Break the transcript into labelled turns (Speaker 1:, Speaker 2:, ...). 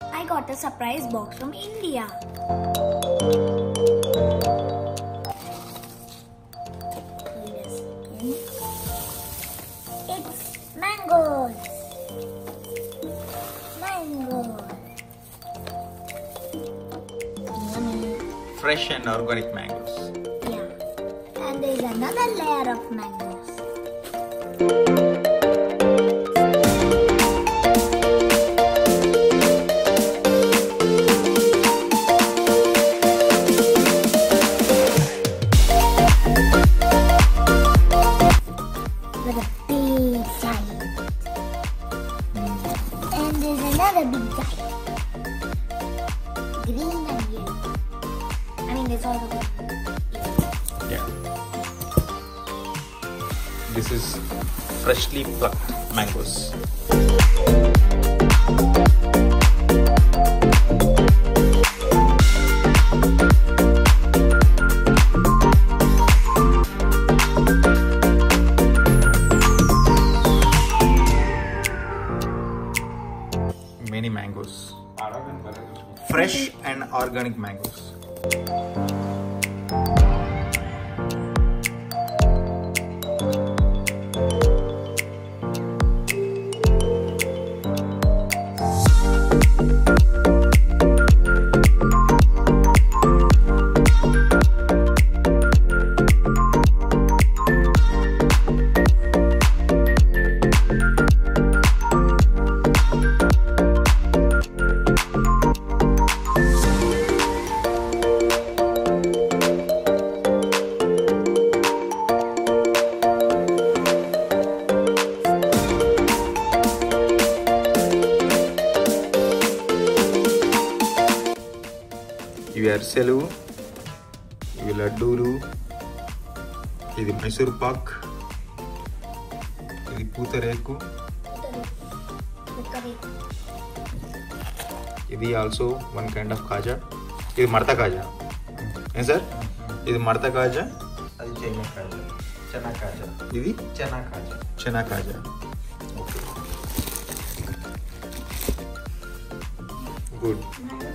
Speaker 1: I got a surprise box from India. It's mangoes. Yummy.
Speaker 2: Fresh and organic mangoes.
Speaker 1: Yeah. And there's another layer of mangoes. With a big giant. And there's another big giant. Green and yellow. I mean, there's also green.
Speaker 2: Yeah. This is freshly plucked mangoes. Many mangoes. Fresh and organic mangoes. ఇవి అరిసెలు, ఇవి లడ్డూలు, ఇది మైసూర్ పాక్, ఇది పూతరేకు, ఇది also one kind of kaja. ఇది మడత కాజా ఏం సార్? ఇది మడత కాజా,
Speaker 3: అది చైనా కాజా, చనా కాజా,
Speaker 2: ఇది
Speaker 3: చనా కాజా.
Speaker 2: చనా కాజా. Okay, good.